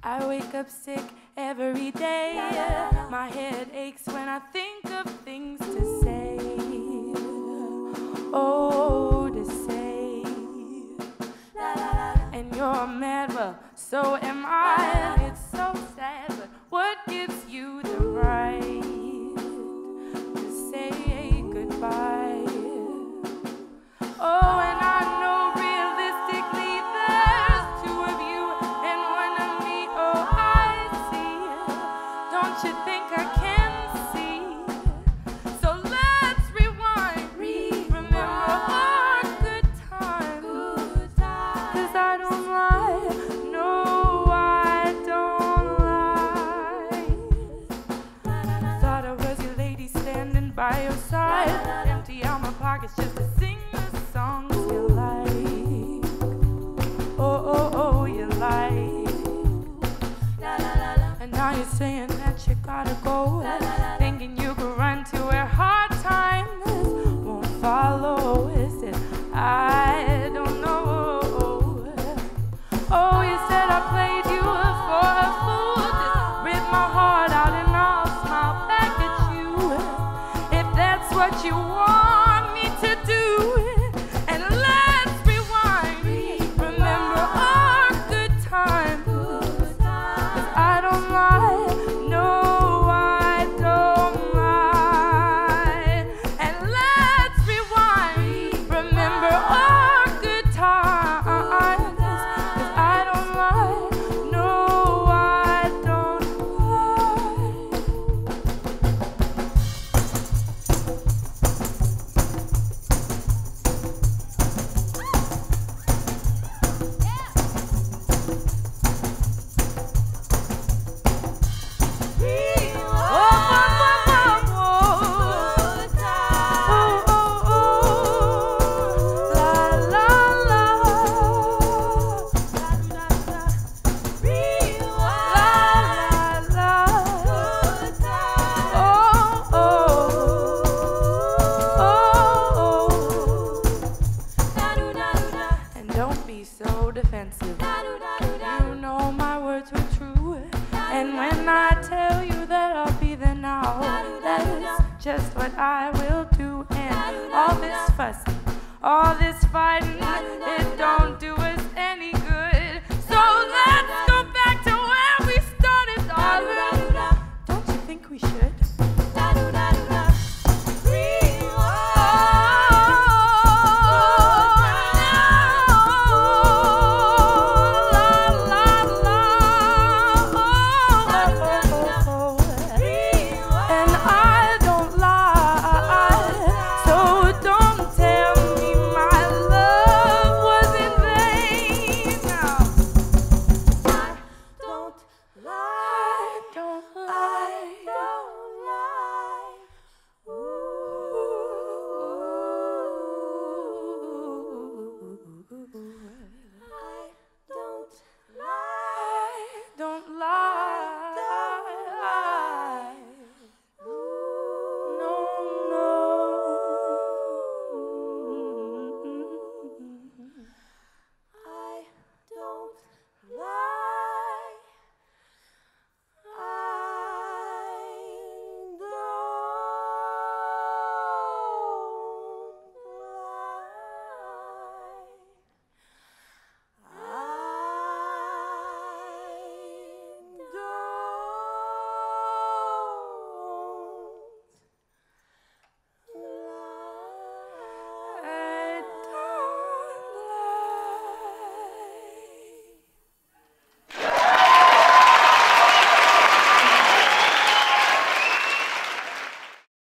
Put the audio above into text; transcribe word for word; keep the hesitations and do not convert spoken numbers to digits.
I wake up sick every day. My head aches when I think of things to say. Oh, to say. And you're mad, well, so am I. It's so sad, but what gives you the right to say goodbye? Oh, and I know realistically there's two of you and one of me. Oh, I see. Don't you think I can see? So let's rewind. Remember our good times. Cause I don't lie. No, I don't lie. Thought I was your lady standing by your side. Empty out my pockets just to sing the songs you like. Oh, oh, oh, you like. And now you're saying that you gotta go, thinking you could run to where hard times won't follow. Is it? I don't know. Oh, you said I played you for a fool. Just rip my heart out and I'll smile back at you. If that's what you want me to do. And let's rewind. Remember our good times. Cause I don't lie. No, I don't lie. And let's rewind. Remember our good times. Cause I don't lie. No, I don't lie. And don't be so defensive. You know my words were true. And when I tell you that I'll be there now, that's just what I will do. And all this fussing, all this fighting, it don't do us